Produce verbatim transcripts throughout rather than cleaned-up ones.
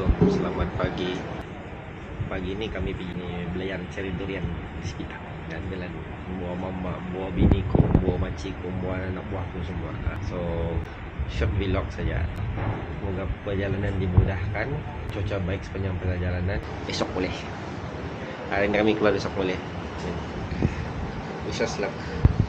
Assalamualaikum, selamat pagi. Pagi ni kami pergi belayan cari durian di Sipitang dan jalan buah mama, buah biniku, buah makcikku, buah anak buahku semua. So short vlog saja. Semoga perjalanan dimudahkan, cuaca baik sepanjang perjalanan. Esok boleh. Hari ini kami keluar, besok boleh. Wish us luck.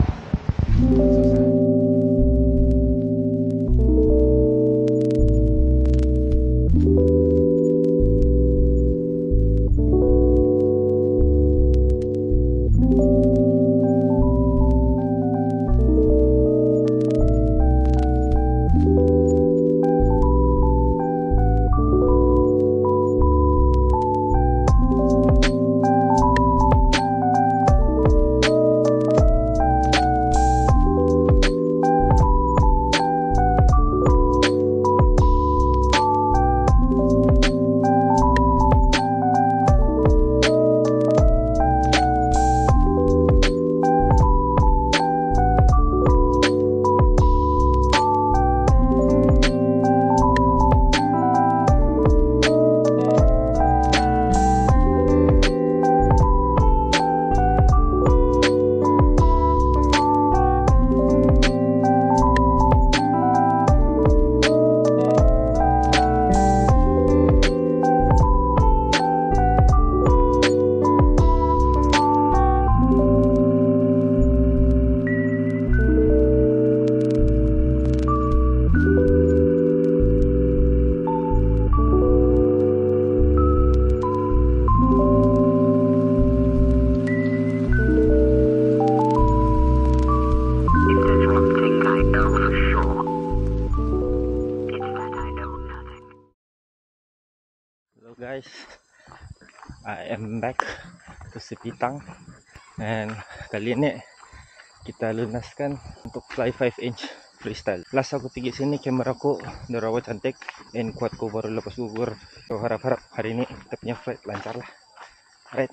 Hello guys, I am back to Sipitang, and kali ini kita lunaskan untuk fly five inch freestyle. Last aku pergi sini, kamera aku dah rawa cantik, and quad ku baru lepas gugur. So harap-harap hari ini kita punya flight lancar lah. Alright.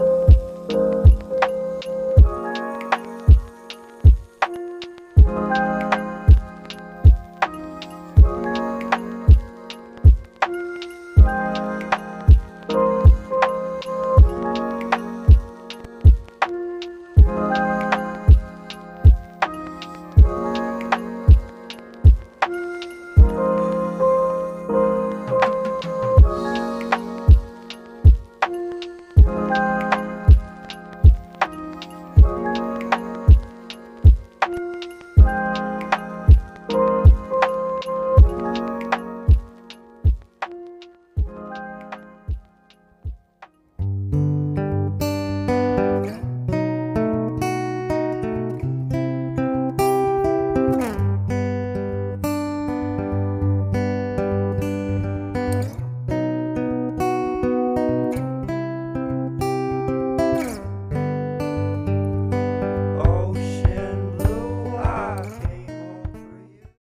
Bye.